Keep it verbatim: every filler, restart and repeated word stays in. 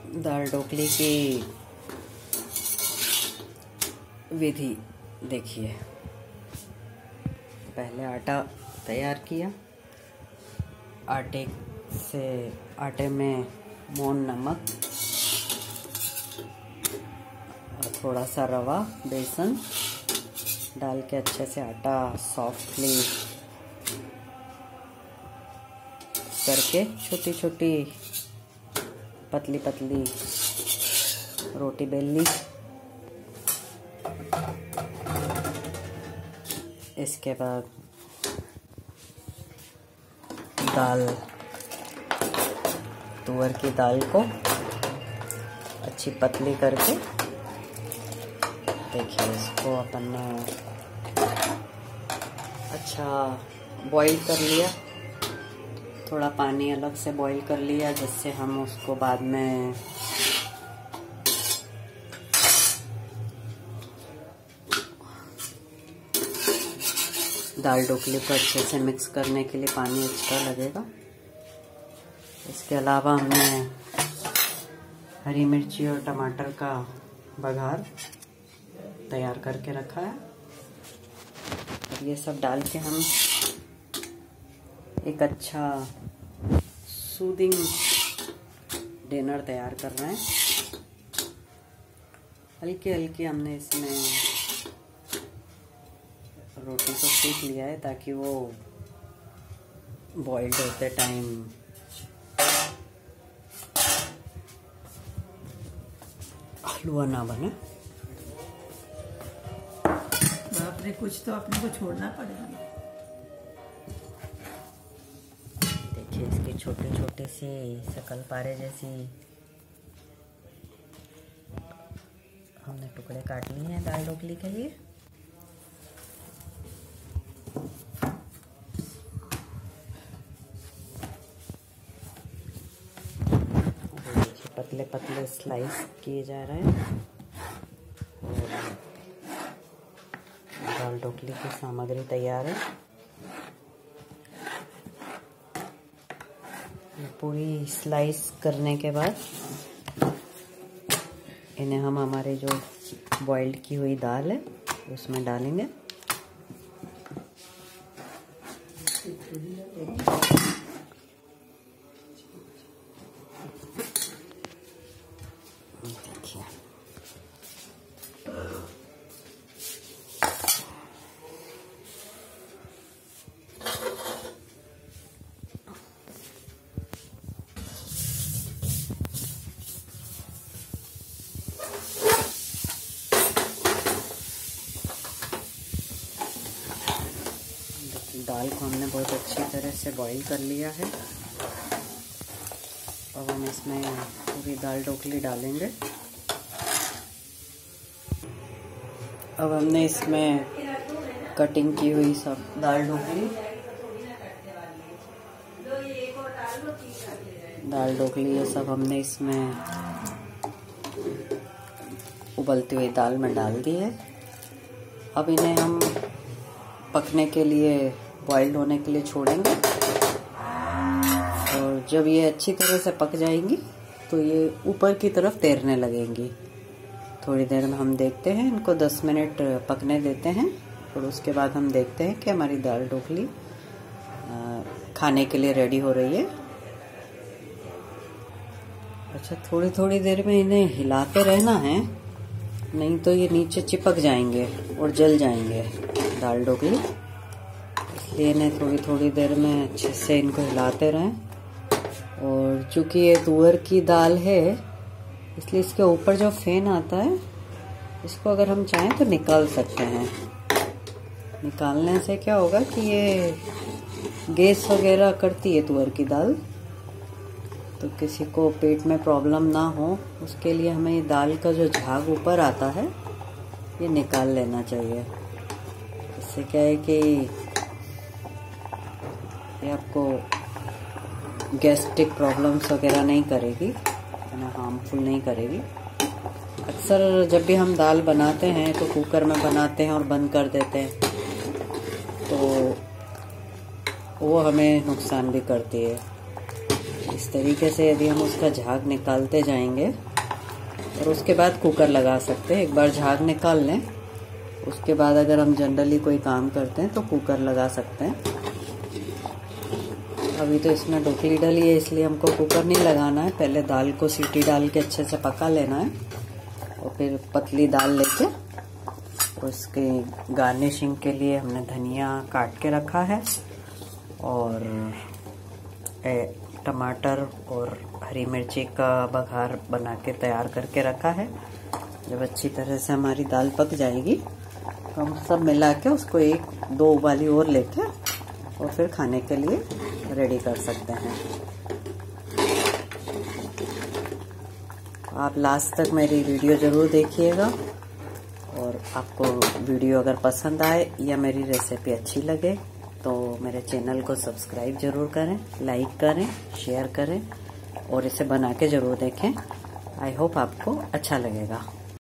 दाल ढोकली की विधि देखिए। पहले आटा तैयार किया। आटे से आटे में मोन नमक और थोड़ा सा रवा बेसन डाल के अच्छे से आटा सॉफ्टली करके छोटी छोटी पतली पतली रोटी बेल ली। इसके बाद दाल तुअर की दाल को अच्छी पतली करके देखिए, इसको अपन ने अच्छा बॉईल कर लिया। थोड़ा पानी अलग से बॉईल कर लिया जिससे हम उसको बाद में दाल ढोकली को अच्छे से मिक्स करने के लिए पानी एक्स्ट्रा लगेगा। इसके अलावा हमने हरी मिर्ची और टमाटर का बघार तैयार करके रखा है। और ये सब डाल के हम एक अच्छा सूदिंग डिनर तैयार कर रहे हैं। हल्की हल्की हमने इसमें रोटी को सेक लिया है ताकि वो बॉइल्ड होते टाइम हलवा ना बने। बाप रे, कुछ तो अपने को छोड़ना पड़ेगा। देखिए, इसकी छोटी छोटी सी शकल पारे जैसी हमने टुकड़े काट लिए हैं दाल ढोकली के लिए। पतले पतले स्लाइस किए जा रहे हैं। और दाल ढोकली की सामग्री तैयार है। पूरी स्लाइस करने के बाद इन्हें हम हमारे जो बॉइल्ड की हुई दाल है उसमें डालेंगे। देखिए, दाल को हमने बहुत अच्छी तरह से बॉईल कर लिया है। अब हम इसमें पूरी दाल ढोकली डालेंगे। अब हमने इसमें कटिंग की हुई सब दाल ढोकली दाल ढोकली ये सब हमने इसमें उबलती हुई दाल में डाल दी है। अब इन्हें हम पकने के लिए बॉइल्ड होने के लिए छोड़ेंगे। और जब ये अच्छी तरह से पक जाएंगी तो ये ऊपर की तरफ तैरने लगेंगी। थोड़ी देर में हम देखते हैं, इनको दस मिनट पकने देते हैं। और उसके बाद हम देखते हैं कि हमारी दाल ढोकली खाने के लिए रेडी हो रही है। अच्छा, थोड़ी थोड़ी देर में इन्हें हिलाते रहना है, नहीं तो ये नीचे चिपक जाएंगे और जल जाएंगे दाल ढोकली। इसलिए इन्हें थोड़ी थोड़ी देर में अच्छे से इनको हिलाते रहें। और चूंकि ये तुअर की दाल है इसलिए इसके ऊपर जो फेन आता है इसको अगर हम चाहें तो निकाल सकते हैं। निकालने से क्या होगा कि ये गैस वगैरह करती है तुअर की दाल, तो किसी को पेट में प्रॉब्लम ना हो उसके लिए हमें ये दाल का जो झाग ऊपर आता है ये निकाल लेना चाहिए। इससे क्या है कि ये आपको गैस्ट्रिक प्रॉब्लम्स वगैरह नहीं करेगी, ना हार्मफुल नहीं करेगी। अक्सर जब भी हम दाल बनाते हैं तो कुकर में बनाते हैं और बंद कर देते हैं, तो वो हमें नुकसान भी करती है। इस तरीके से यदि हम उसका झाग निकालते जाएंगे और उसके बाद कुकर लगा सकते हैं। एक बार झाग निकाल लें, उसके बाद अगर हम जनरली कोई काम करते हैं तो कुकर लगा सकते हैं। अभी तो इसमें ढोकली डली है इसलिए हमको कुकर नहीं लगाना है। पहले दाल को सीटी डाल के अच्छे से पका लेना है और फिर पतली दाल लेके उसके गार्निशिंग के लिए हमने धनिया काट के रखा है और टमाटर और हरी मिर्ची का बघार बना के तैयार करके रखा है। जब अच्छी तरह से हमारी दाल पक जाएगी तो हम सब मिला के उसको एक दो उबाली और लेके और फिर खाने के लिए रेडी कर सकते हैं। आप लास्ट तक मेरी वीडियो ज़रूर देखिएगा और आपको वीडियो अगर पसंद आए या मेरी रेसिपी अच्छी लगे तो मेरे चैनल को सब्सक्राइब ज़रूर करें, लाइक करें, शेयर करें और इसे बना के ज़रूर देखें। आई होप आपको अच्छा लगेगा।